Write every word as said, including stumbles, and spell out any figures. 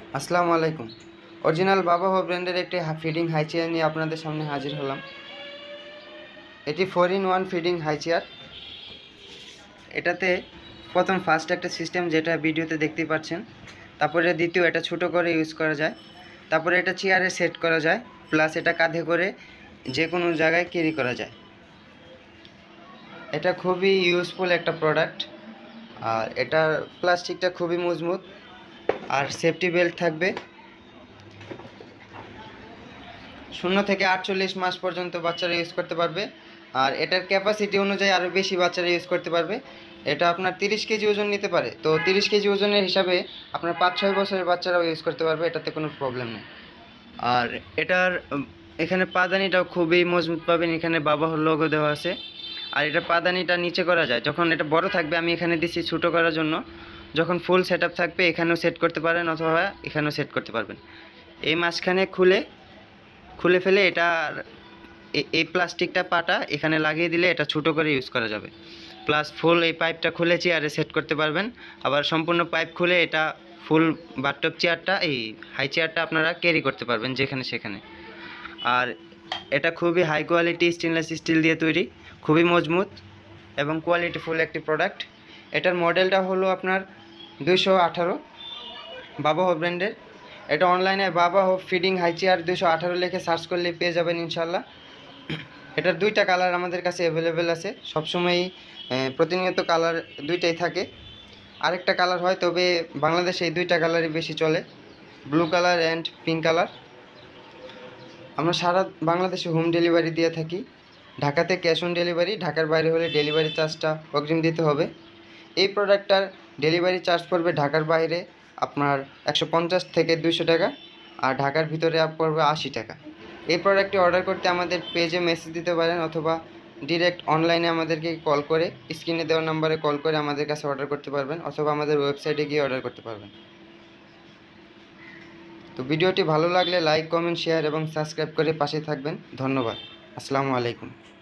আসসালামু আলাইকুম। অরিজিনাল বাবা হো ব্র্যান্ডের একটি ফিডিং হাই চেয়ার নিয়ে আপনাদের সামনে হাজির হলাম। এটি four in one feeding high chair. এটাতে প্রথম ফার্স্ট একটা সিস্টেম যেটা ভিডিওতে দেখতেই পাচ্ছেন, তারপরে দ্বিতীয় এটা ছোট করে ইউজ করা যায়, তারপরে এটা চেয়ারে সেট করা যায়, প্লাস এটা কাঁধে করে যে কোনো জায়গায় ক্যারি করা যায়। এটা খুবই ইউজফুল একটা প্রোডাক্ট। আর এটার প্লাস্টিকটা খুবই মজবুত আর সেফটি বেল্ট থাকবে। শূন্য থেকে আটচল্লিশ মাস পর্যন্ত বাচ্চারা ইউজ করতে পারবে। আর এটার ক্যাপাসিটি অনুযায়ী আরও বেশি বাচ্চারা ইউজ করতে পারবে। এটা আপনার তিরিশ কেজি ওজন নিতে পারে, তো তিরিশ কেজি ওজনের হিসাবে আপনার পাঁচ ছয় বছরের বাচ্চারাও ইউজ করতে পারবে, এটাতে কোনো প্রবলেম নেই। আর এটার এখানে পাদানিটাও খুবই মজবুত পাবেন, এখানে বাবা লোগো দেওয়া আছে। আর এটা পাদানিটা নিচে করা যায়, যখন এটা বড় থাকবে আমি এখানে দিচ্ছি ছোটো করার জন্য, যখন ফুল সেট আপ থাকবে এখানেও সেট করতে পারেন অথবা এখানেও সেট করতে পারবেন। এই মাঝখানে খুলে খুলে ফেলে এটা এই প্লাস্টিকটা পাটা এখানে লাগিয়ে দিলে এটা ছোটো করে ইউজ করা যাবে। প্লাস ফুল এই পাইপটা খুলে চেয়ারে সেট করতে পারবেন। আবার সম্পূর্ণ পাইপ খুলে এটা ফুল বাথটব চেয়ারটা এই হাই চেয়ারটা আপনারা ক্যারি করতে পারবেন যেখানে সেখানে। আর এটা খুবই হাই কোয়ালিটি স্টেনলেস স্টিল দিয়ে তৈরি, খুবই মজবুত এবং কোয়ালিটিফুল একটি প্রোডাক্ট। এটার মডেলটা হলো আপনার দুইশো আঠারো, বাবা হো ব্র্যান্ডের। এটা অনলাইনে বাবা হো ফিডিং হাই চেয়ার দুইশো আঠারো লিখে সার্চ করলে পেয়ে যাবেন ইনশাল্লাহ। এটার দুইটা কালার আমাদের কাছে অ্যাভেলেবেল আছে, সবসময়ই প্রতিনিয়ত কালার দুইটাই থাকে। আরেকটা কালার হয়, তবে বাংলাদেশে এই দুইটা কালারই বেশি চলে, blue colour and pink colour. আমরা সারা বাংলাদেশে হোম ডেলিভারি দিয়ে থাকি। ঢাকাতে ক্যাশ অন ডেলিভারি, ঢাকার বাইরে হলে ডেলিভারি চার্জটা অগ্রিম দিতে হবে। এই প্রোডাক্টটার ডেলিভারি চার্জ পড়বে ঢাকার বাইরে আপনার একশো পঞ্চাশ থেকে দুইশো টাকা, আর ঢাকার ভিতরে পড়বে আশি টাকা। এই প্রোডাক্টটি অর্ডার করতে আমাদের পেজে মেসেজ দিতে পারেন অথবা ডিরেক্ট অনলাইনে আমাদেরকে কল করে স্ক্রিনে দেওয়া নাম্বারে কল করে আমাদের কাছে অর্ডার করতে পারবেন অথবা আমাদের ওয়েবসাইটে গিয়ে অর্ডার করতে পারবেন। তো ভিডিওটি ভালো লাগলে লাইক, কমেন্ট, শেয়ার এবং সাবস্ক্রাইব করে পাশে থাকবেন। ধন্যবাদ। আসসালামু আলাইকুম।